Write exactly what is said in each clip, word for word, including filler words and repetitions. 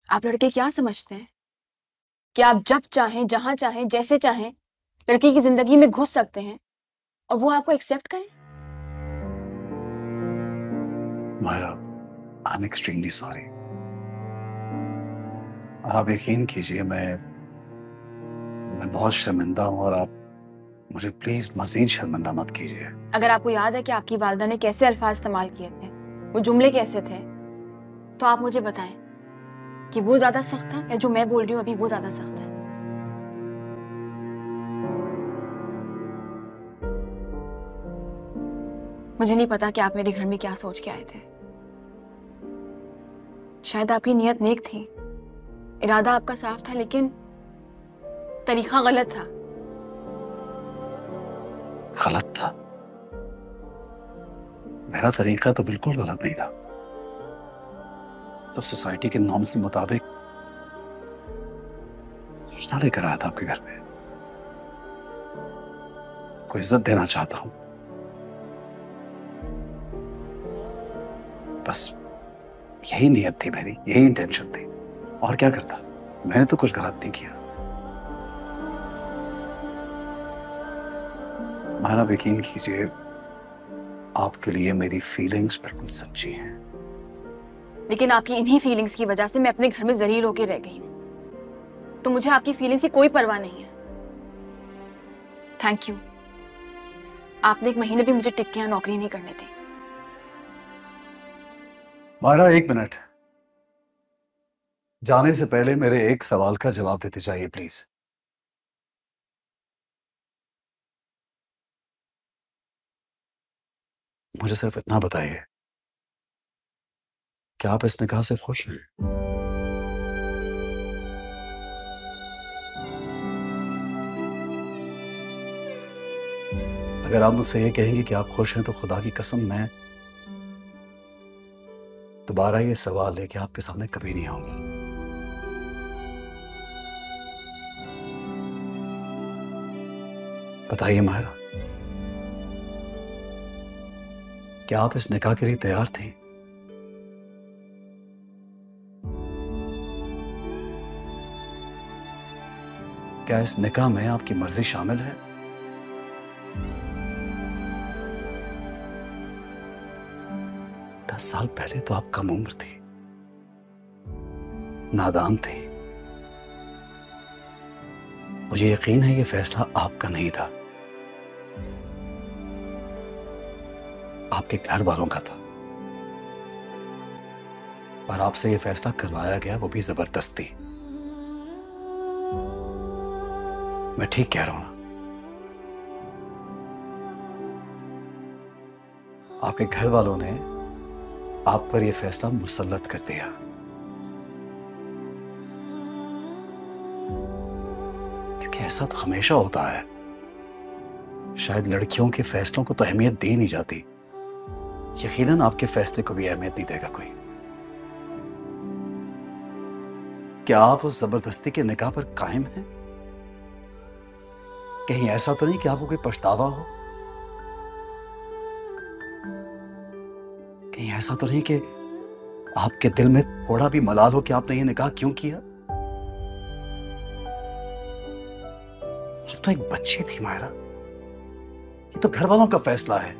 आप लड़के क्या समझते हैं कि आप जब चाहें, जहां चाहें, जैसे चाहें लड़की की जिंदगी में घुस सकते हैं और वो आपको एक्सेप्ट करे? Myra, I am extremely sorry. और आप यकीन कीजिए, मैं मैं बहुत शर्मिंदा हूं और आप मुझे प्लीज मजीद शर्मिंदा मत कीजिए। अगर आपको याद है कि आपकी वालिदा ने कैसे अल्फाज इस्तेमाल किए थे, वो जुमले कैसे थे, तो आप मुझे बताएं कि वो ज्यादा सख्त था या जो मैं बोल रही हूँ अभी वो ज्यादा सख्त है। मुझे नहीं पता कि आप मेरे घर में क्या सोच के आए थे। शायद आपकी नीयत नेक थी, इरादा आपका साफ था, लेकिन तरीका गलत था। गलत था? मेरा तरीका तो बिल्कुल गलत नहीं था। तो सोसाइटी के नॉर्म्स के मुताबिक रिश्ता लेकर आया था आपके घर में। कोई इज्जत देना चाहता हूं, बस यही नीयत थी मेरी, यही इंटेंशन थी। और क्या करता, मैंने तो कुछ गलत नहीं किया। माना, यकीन कीजिए, आपके लिए मेरी फीलिंग्स बिल्कुल सच्ची हैं। लेकिन आपकी इन्हीं फीलिंग्स की वजह से मैं अपने घर में जलील होकर रह गई हूं। तो मुझे आपकी फीलिंग्स की कोई परवाह नहीं है। थैंक यू, आपने एक महीने भी मुझे टिक के यहाँ नौकरी नहीं करने दी। मायरा, एक मिनट। जाने से पहले मेरे एक सवाल का जवाब देते जाइए प्लीज। मुझे सिर्फ इतना बताइए, क्या आप इस निकाह से खुश हैं? अगर आप मुझसे ये कहेंगे कि आप खुश हैं, तो खुदा की कसम, मैं दोबारा ये सवाल लेके आपके सामने कभी नहीं आऊंगा। बताइए मायरा, क्या आप इस निकाह के लिए तैयार थी? क्या इस निकाह में आपकी मर्जी शामिल है? दस साल पहले तो आप कम उम्र थी, नादान थी। मुझे यकीन है ये फैसला आपका नहीं था, आपके घर वालों का था। और आपसे ये फैसला करवाया गया, वो भी जबरदस्ती। मैं ठीक कह रहा हूं ना? आपके घर वालों ने आप पर यह फैसला मुसल्लत कर दिया। क्योंकि ऐसा तो हमेशा होता है, शायद लड़कियों के फैसलों को तो अहमियत दी नहीं जाती। यकीनन आपके फैसले को भी अहमियत नहीं देगा कोई। क्या आप उस जबरदस्ती के निकाह पर कायम हैं? कहीं ऐसा तो नहीं कि आपको कोई पछतावा हो? कहीं ऐसा तो नहीं कि आपके दिल में थोड़ा भी मलाल हो कि आपने ये निकाह क्यों किया? आप तो एक बच्ची थी मायरा, ये तो घर वालों का फैसला है।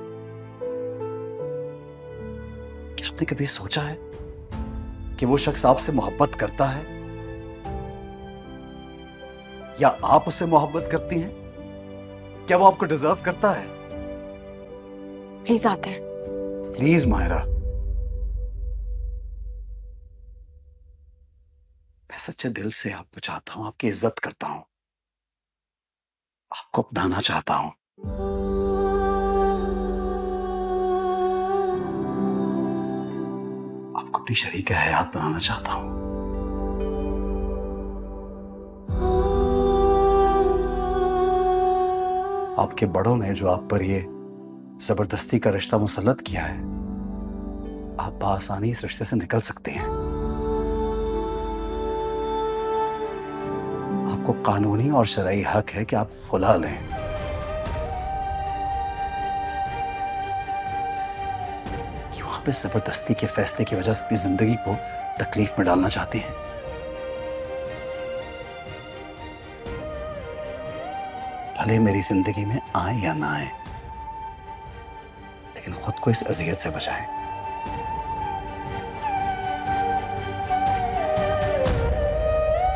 क्या आपने कभी सोचा है कि वो शख्स आपसे मोहब्बत करता है या आप उससे मोहब्बत करती हैं? क्या वो आपको डिजर्व करता है? प्लीज आते हैं। प्लीज मायरा, मैं सच्चे दिल से आपको चाहता हूं, आपकी इज्जत करता हूं, आपको अपनाना चाहता हूं। आपको अपनी शरीक हयात बनाना चाहता हूं। आपके बड़ों ने जो आप पर ये जबरदस्ती का रिश्ता मुसल्लत किया है, आप बआसानी इस रिश्ते से निकल सकते हैं। आपको कानूनी और शरई हक है कि आप खुला लें। क्यों आप इस जबरदस्ती के फैसले की वजह से अपनी जिंदगी को तकलीफ में डालना चाहती हैं। भले मेरी जिंदगी में आए या ना आए, लेकिन खुद को इस अजियत से बचाएं।